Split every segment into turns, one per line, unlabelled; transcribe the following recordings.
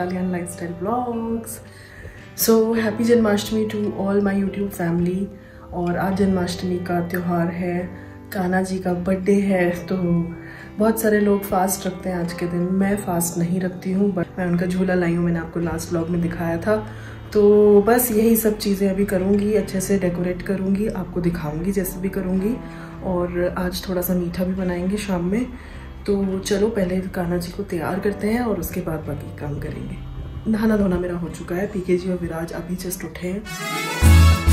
Kalyaan Lifestyle Vlogs। So happy Janmashtami to all my YouTube family. और आज जन्माष्टमी का त्यौहार है, कान्हा जी का बर्थडे है, तो बहुत सारे लोग फास्ट रखते हैं आज के दिन। मैं फास्ट नहीं रखती हूँ, बट मैं उनका झूला लाई हूँ, मैंने आपको लास्ट व्लॉग में दिखाया था। तो बस यही सब चीज़ें अभी करूँगी, अच्छे से डेकोरेट करूँगी, आपको दिखाऊँगी जैसे भी करूँगी। और आज थोड़ा सा मीठा भी बनाएंगे शाम में। तो चलो पहले कान्हा जी को तैयार करते हैं और उसके बाद बाकी काम करेंगे। नहाना धोना मेरा हो चुका है, पीके जी और विराज अभी जस्ट उठे हैं।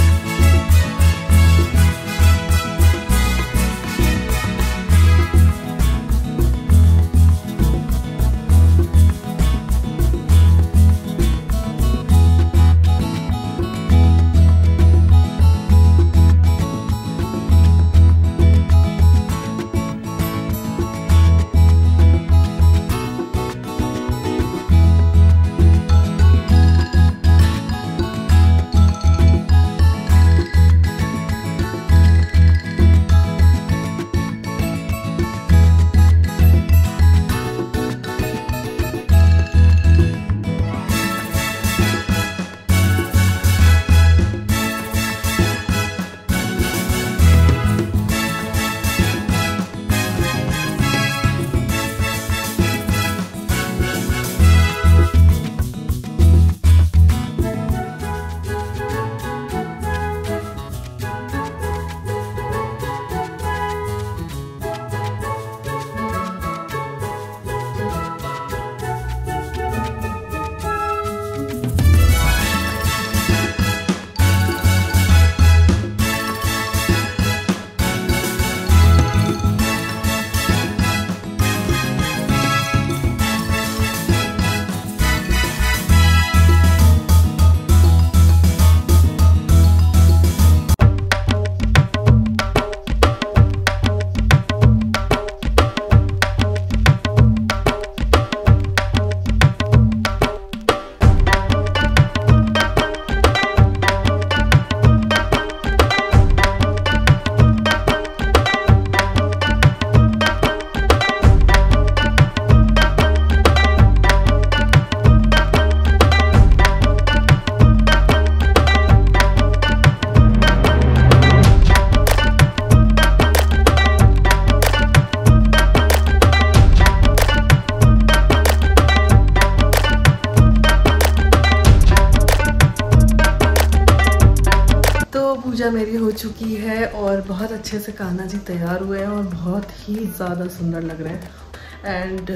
पूजा मेरी हो चुकी है और बहुत अच्छे से कान्हा जी तैयार हुए हैं और बहुत ही ज़्यादा सुंदर लग रहे हैं। And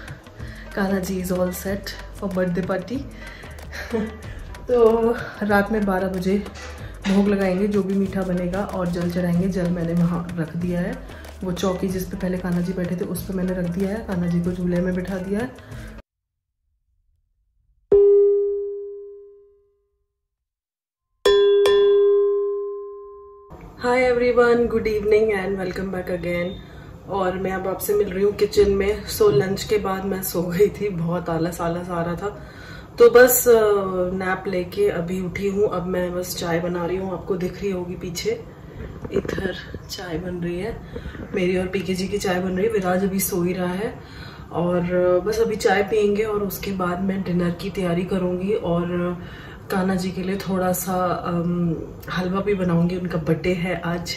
Kanha ji is all set for birthday party. तो रात में 12 बजे भोग लगाएंगे, जो भी मीठा बनेगा, और जल चढ़ाएंगे। जल मैंने वहाँ रख दिया है, वो चौकी जिस पे पहले कान्हा जी बैठे थे उस पर मैंने रख दिया है। कान्हा जी को झूले में बिठा दिया है। Hi everyone, good evening and welcome back again. और मैं अब आपसे मिल रही हूँ किचन में। सो लंच के बाद मैं सो गई थी, बहुत आलस आ रहा था, तो बस नैप लेके अभी उठी हूँ। अब मैं बस चाय बना रही हूँ, आपको दिख रही होगी पीछे, इधर चाय बन रही है मेरी और पीके जी की चाय बन रही है। विराज अभी सो ही रहा है और बस अभी चाय पियेंगे और उसके बाद मैं डिनर की तैयारी करूँगी। और कान्हा जी के लिए थोड़ा सा हलवा भी बनाऊंगी, उनका बर्थडे है आज।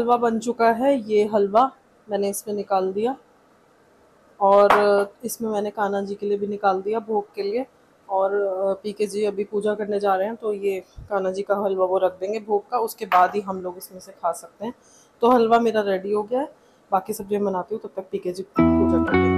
हलवा बन चुका है। ये हलवा मैंने इसमें निकाल दिया और इसमें मैंने कान्हा जी के लिए भी निकाल दिया भोग के लिए। और पीके जी अभी पूजा करने जा रहे हैं तो ये कान्हा जी का हलवा वो रख देंगे भोग का, उसके बाद ही हम लोग इसमें से खा सकते हैं। तो हलवा मेरा रेडी हो गया है, बाकी सब्जियां बनाती हूँ, तब तक पीके जी पूजा कर लेंगे।